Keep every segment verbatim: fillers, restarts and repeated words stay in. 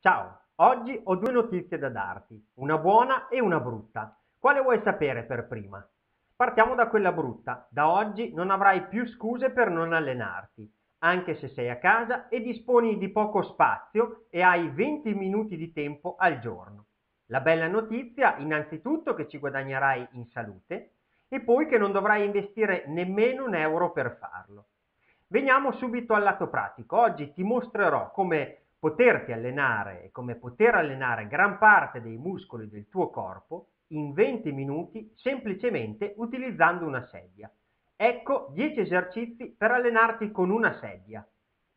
Ciao, oggi ho due notizie da darti, una buona e una brutta. Quale vuoi sapere per prima? Partiamo da quella brutta. Da oggi non avrai più scuse per non allenarti, anche se sei a casa e disponi di poco spazio e hai venti minuti di tempo al giorno. La bella notizia, innanzitutto, che ci guadagnerai in salute e poi che non dovrai investire nemmeno un euro per farlo. Veniamo subito al lato pratico. Oggi ti mostrerò come poterti allenare e come poter allenare gran parte dei muscoli del tuo corpo in venti minuti semplicemente utilizzando una sedia. Ecco dieci esercizi per allenarti con una sedia.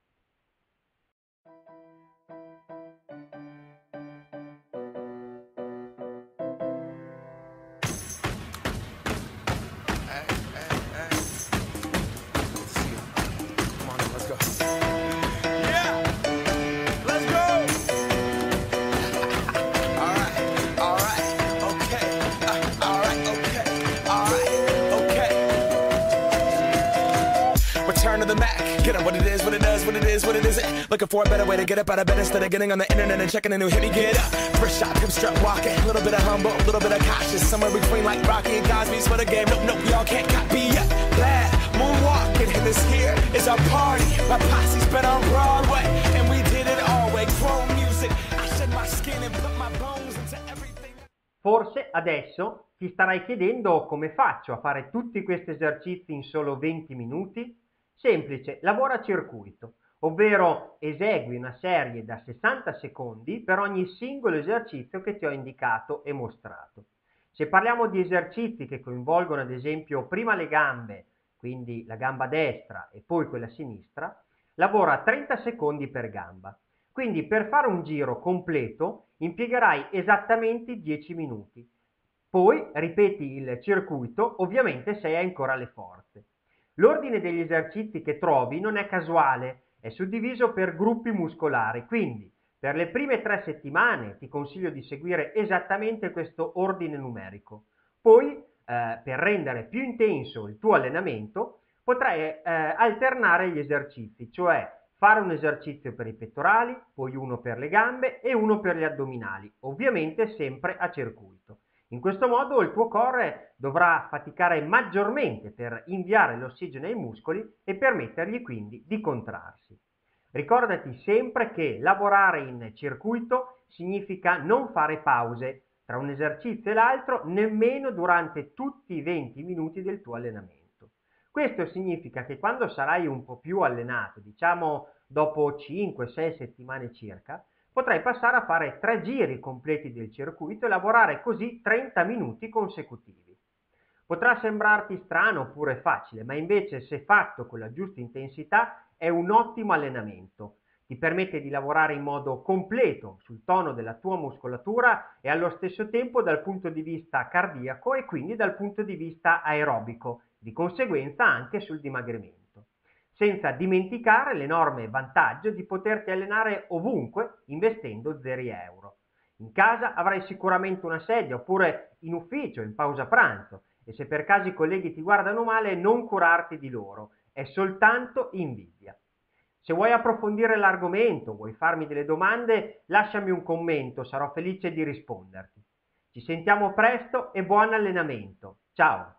Return to the Mac, get up what it is, what it does, what it is, what it isn't. Looking for a better way to get up out of bed instead of getting on the internet and checking a new hit. Me get up, first shot, come strut walking. A little bit of humble, a little bit of cautious. Somewhere between like Rocky and Cosby's for the game. Nope, nope, we all can't copy yet. Bad, moonwalking, and this here is our party. My posse's been on Broadway, and we did it all way. Chrome music, I shed my skin and put my bones into everything. Forse adesso ti starai chiedendo come faccio a fare tutti questi esercizi in solo venti minuti? Semplice, lavora a circuito, ovvero esegui una serie da sessanta secondi per ogni singolo esercizio che ti ho indicato e mostrato. Se parliamo di esercizi che coinvolgono ad esempio prima le gambe, quindi la gamba destra e poi quella sinistra, lavora trenta secondi per gamba. Quindi per fare un giro completo impiegherai esattamente dieci minuti. Poi ripeti il circuito, ovviamente se hai ancora le forze. L'ordine degli esercizi che trovi non è casuale, è suddiviso per gruppi muscolari, quindi per le prime tre settimane ti consiglio di seguire esattamente questo ordine numerico. Poi, eh, per rendere più intenso il tuo allenamento, potrai eh, alternare gli esercizi, cioè fare un esercizio per i pettorali, poi uno per le gambe e uno per gli addominali, ovviamente sempre a circuito. In questo modo il tuo core dovrà faticare maggiormente per inviare l'ossigeno ai muscoli e permettergli quindi di contrarsi. Ricordati sempre che lavorare in circuito significa non fare pause tra un esercizio e l'altro, nemmeno durante tutti i venti minuti del tuo allenamento. Questo significa che quando sarai un po' più allenato, diciamo dopo cinque sei settimane circa, potrai passare a fare tre giri completi del circuito e lavorare così trenta minuti consecutivi. Potrà sembrarti strano oppure facile, ma invece se fatto con la giusta intensità è un ottimo allenamento. Ti permette di lavorare in modo completo sul tono della tua muscolatura e allo stesso tempo dal punto di vista cardiaco e quindi dal punto di vista aerobico, di conseguenza anche sul dimagrimento. Senza dimenticare l'enorme vantaggio di poterti allenare ovunque investendo zero euro. In casa avrai sicuramente una sedia oppure in ufficio, in pausa pranzo, e se per caso i colleghi ti guardano male non curarti di loro, è soltanto invidia. Se vuoi approfondire l'argomento, vuoi farmi delle domande, lasciami un commento, sarò felice di risponderti. Ci sentiamo presto e buon allenamento. Ciao!